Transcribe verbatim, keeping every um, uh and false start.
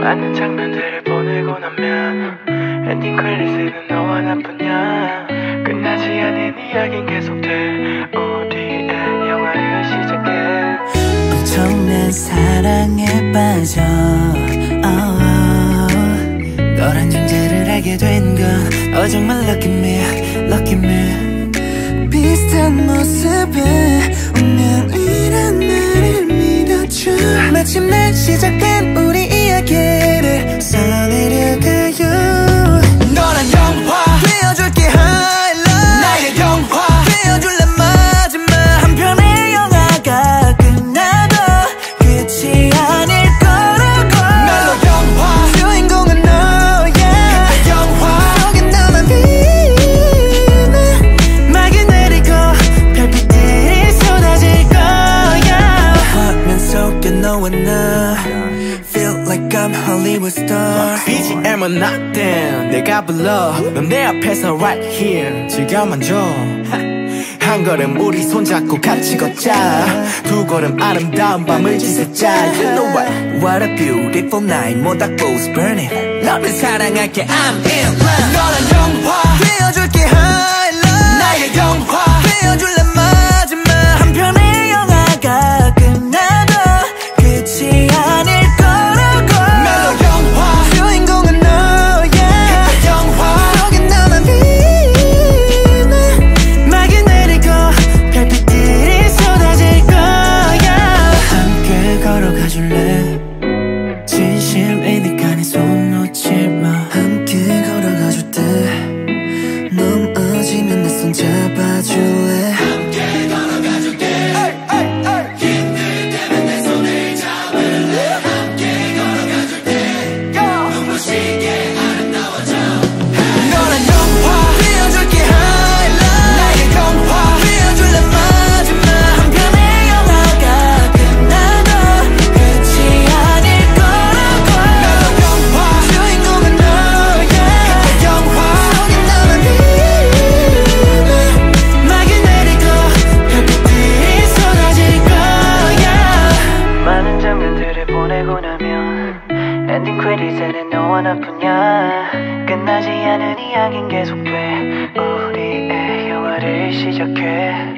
많은 장면들을 보내고 나면 엔딩 크레딧에는 너와 나뿐이야. 끝나지 않은 이야기는 계속돼. 우리의 영화를 시작해. 엄청난 사랑에 빠져 oh, 너란 존재를 알게 된 건 어 정말 lucky me, lucky me. 비슷한 모습에 운명이란 말을 믿어줘. 마침내 시작된 우리 이야기를 써내려가요. 너란 영화 되어줄게 highlight. 나의 영화 되어줄래 마지막 한 편의 영화가 끝나도 끝이 아닐 거라고. 멜로 영화 주인공은 너야. 그때 영화 속엔 너만 빛나. 막이 내리고 별빛들이 쏟아질 거야. 화면 속에 너와 나 Feel like I'm Hollywood star. 비지엠은 nothing 내가 불러. 넌 내 앞에서 right here 즐겨만 줘. 한 걸음 우리 손잡고 같이 걷자. 두 걸음 아름다운 밤을 지새자. You know what? What a beautiful night. 모닥불's burning. 너를 사랑할게 I'm in love. 너란 영화 되어줄게 highlight. 나의 영화 되어줄래 마지막 한 편의 영화가 끝나도 끝이 아닐 거라고. 멜로 영화 주인공은 너야. 그때 영화 속엔 너만 빛나. 막이 내리고 별빛들이 쏟아질 거야. 함께 걸어가줄래. 진심이니까 내 손 놓지 마. 함께 걸어가줄 때 넘어지면 내 손 잡아줄래. 함께 걸어가줄게. 힘들 때면 내 손을 잡을래. 함께 걸어가줄게. 눈부시게 아름다워져. 너란 영화 되어줄게 highlight. 나의 영화 되어줄래 마지막 한 편의 영화가 끝나도 끝이 아닐 거라고. 멜로 영화 주인공은 너야. 그때 영화 속엔 너만 빛나. 막이 내리고 별빛들이 쏟아질 거야. 많은 장면들을 보내고 나면 엔딩 크레딧에는 너와 나뿐이야. 끝나지 않은 이야기는 계속돼. 우리의 영화를 시작해.